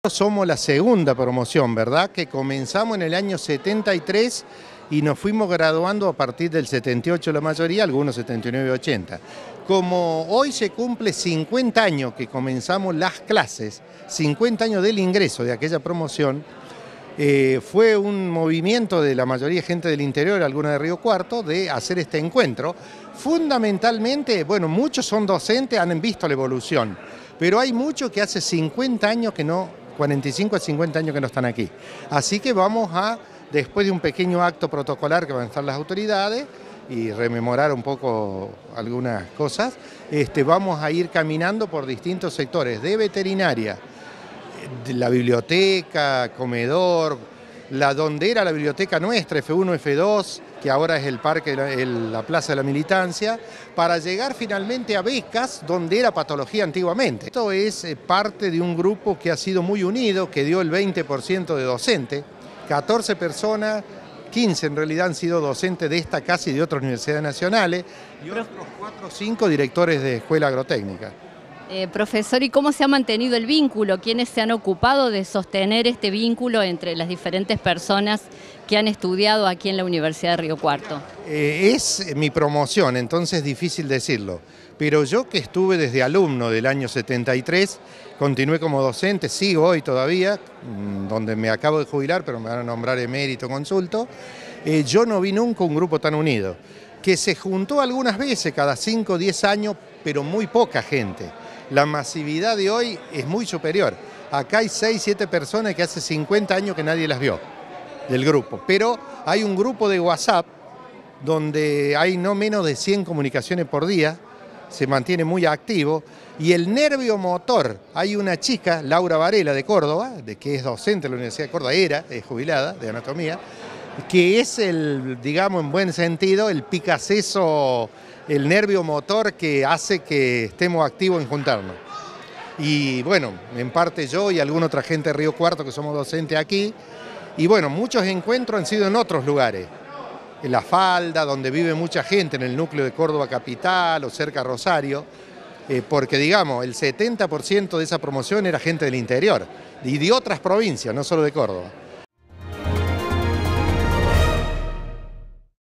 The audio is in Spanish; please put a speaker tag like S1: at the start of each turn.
S1: Somos la segunda promoción, ¿verdad? Que comenzamos en el año 73 y nos fuimos graduando a partir del 78 la mayoría, algunos 79 80. Como hoy se cumple 50 años que comenzamos las clases, 50 años del ingreso de aquella promoción, fue un movimiento de la mayoría de gente del interior, alguna de Río Cuarto, de hacer este encuentro. Fundamentalmente, bueno, muchos son docentes, han visto la evolución, pero hay muchos que hace 50 años que no, 45 a 50 años que no están aquí. Así que vamos a, después de un pequeño acto protocolar que van a estar las autoridades y rememorar un poco algunas cosas, vamos a ir caminando por distintos sectores de veterinaria, de la biblioteca, comedor, donde era la biblioteca nuestra, F1, F2, que ahora es el parque, la Plaza de la Militancia, para llegar finalmente a Becas, donde era patología antiguamente. Esto es parte de un grupo que ha sido muy unido, que dio el 20% de docente, 14 personas, 15 en realidad han sido docentes de esta casa y de otras universidades nacionales, y otros 4 o 5 directores de escuela agrotécnica.
S2: Profesor, ¿y cómo se ha mantenido el vínculo? ¿Quiénes se han ocupado de sostener este vínculo entre las diferentes personas que han estudiado aquí en la Universidad de Río Cuarto?
S1: Es mi promoción, entonces es difícil decirlo. Pero yo que estuve desde alumno del año 73, continué como docente, sigo hoy todavía, donde me acabo de jubilar, pero me van a nombrar emérito consulto. Yo no vi nunca un grupo tan unido, que se juntó algunas veces, cada 5 o 10 años, pero muy poca gente. La masividad de hoy es muy superior. Acá hay 6, 7 personas que hace 50 años que nadie las vio del grupo. Pero hay un grupo de WhatsApp donde hay no menos de 100 comunicaciones por día, se mantiene muy activo. Y el nervio motor, hay una chica, Laura Varela de Córdoba, que es docente de la Universidad de Córdoba, es jubilada de anatomía, que es digamos en buen sentido, el picaceso, el nervio motor que hace que estemos activos en juntarnos. Y bueno, en parte yo y alguna otra gente de Río Cuarto que somos docentes aquí. Y bueno, muchos encuentros han sido en otros lugares. En La Falda, donde vive mucha gente, en el núcleo de Córdoba capital o cerca de Rosario, porque digamos, el 70% de esa promoción era gente del interior y de otras provincias, no solo de Córdoba.